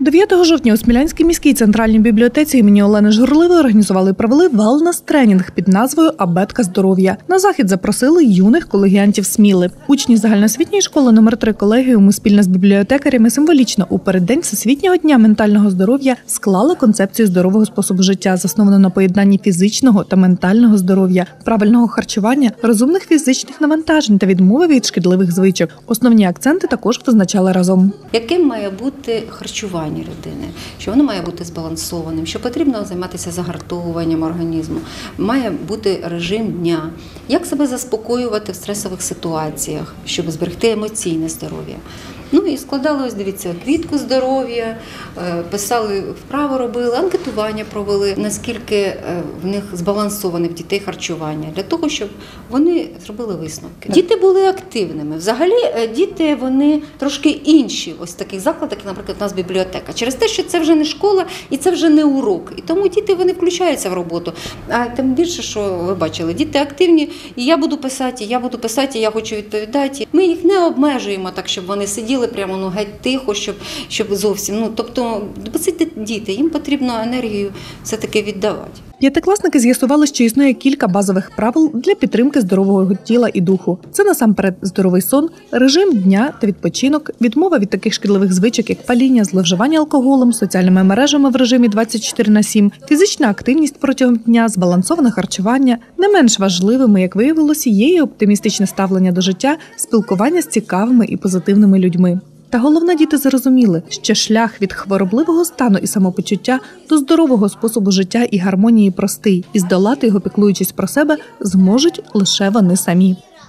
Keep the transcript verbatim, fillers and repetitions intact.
дев'ятого жовтня у Смілянській міській центральній бібліотеці імені Олени Жгурливої організували і провели велнес-тренінг під назвою «Абетка здоров'я». На захід запросили юних колегіантів Сміли. Учні загальноосвітньої школи номер три колегіуму спільно з бібліотекарями символічно у переддень Всесвітнього дня ментального здоров'я склали концепцію здорового способу життя, засновану на поєднанні фізичного та ментального здоров'я, правильного харчування, розумних фізичних навантажень та відмови від шкідливих звичок. Основні акценти також визначали разом. Яким має бути харчування людини? Що воно має бути збалансованим, що потрібно займатися загартовуванням організму, має бути режим дня, як себе заспокоювати в стресових ситуаціях, щоб зберегти емоційне здоров'я. Ну і складалось, дивіться, квітку здоров'я, писали вправи, робили, анкетування провели, наскільки в них збалансоване в дітей харчування, для того, щоб вони зробили висновки. Діти були активними. Взагалі діти, вони трошки інші ось в таких закладах, як, наприклад, у нас бібліотека. Через те, що це вже не школа і це вже не урок. І тому діти, вони включаються в роботу. А тим більше, що ви бачили, діти активні, і я буду писати, і я буду писати, і я хочу відповідати. Ми їх не обмежуємо так, щоб вони сиділи прямо ну, геть тихо, щоб, щоб зовсім, ну, тобто, це діти, їм потрібно енергію все-таки віддавати. П'ятикласники з'ясували, що існує кілька базових правил для підтримки здорового тіла і духу. Це насамперед здоровий сон, режим дня та відпочинок, відмова від таких шкідливих звичок, як паління, зловживання алкоголем, соціальними мережами в режимі двадцять чотири на сім, фізична активність протягом дня, збалансоване харчування. Не менш важливими, як виявилося, є і оптимістичне ставлення до життя, спілкування з цікавими і позитивними людьми. Та головне, діти зрозуміли, що шлях від хворобливого стану і самопочуття до здорового способу життя і гармонії простий, і здолати його, піклуючись про себе, зможуть лише вони самі.